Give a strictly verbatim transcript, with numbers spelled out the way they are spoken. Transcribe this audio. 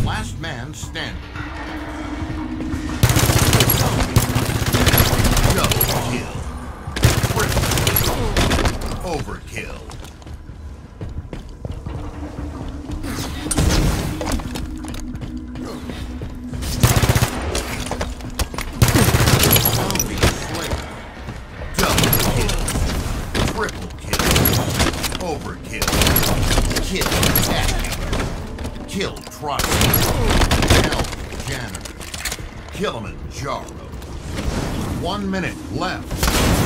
Last man standing. Double kill. Triple kill. Overkill. Overkill. Kill Cat. Kill Truck. Help Janitor. Kilimanjaro. One minute left.